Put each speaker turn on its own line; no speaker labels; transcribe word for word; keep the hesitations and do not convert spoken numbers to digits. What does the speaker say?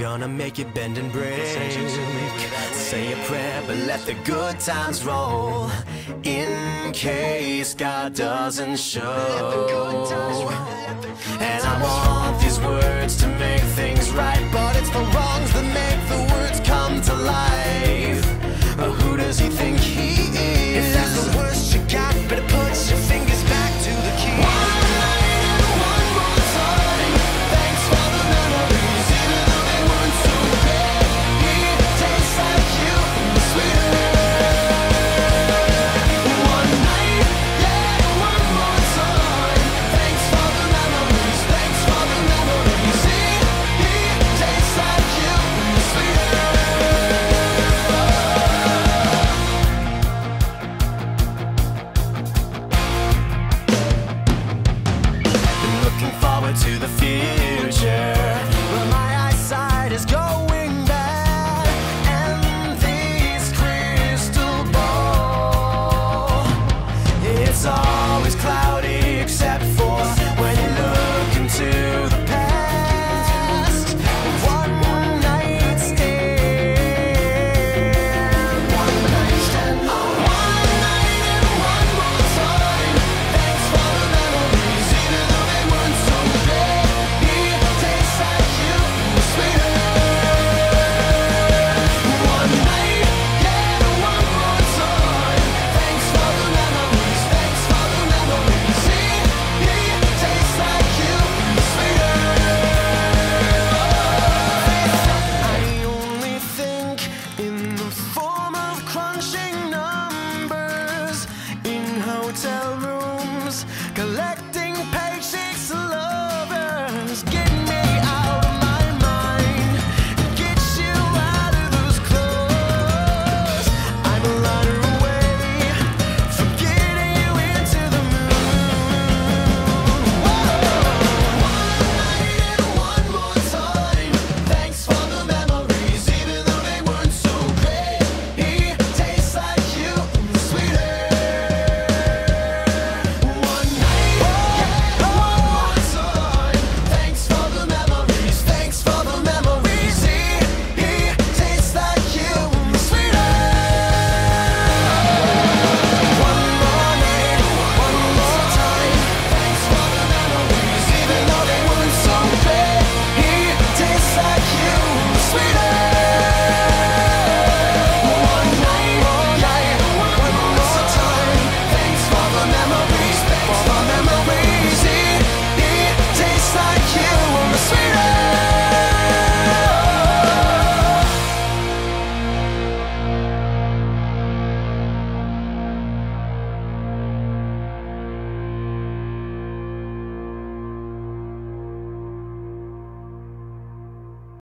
gonna make you bend and break. Say a prayer, but let the good times roll, in case God doesn't show. And I want these words to make things right, but it's the wrongs that make the words come to life. But who does he think he is? If that's the worst you got, better put your fingers back to the key. One night and one more time. Thanks for the memories, even though they weren't so great. It tastes like you, sweeter. One night, yeah, one more time. Thanks for the memories, thanks for the memories. It tastes like you, sweeter. Forward to the future, but my eyesight is going bad, and this crystal ball, it's all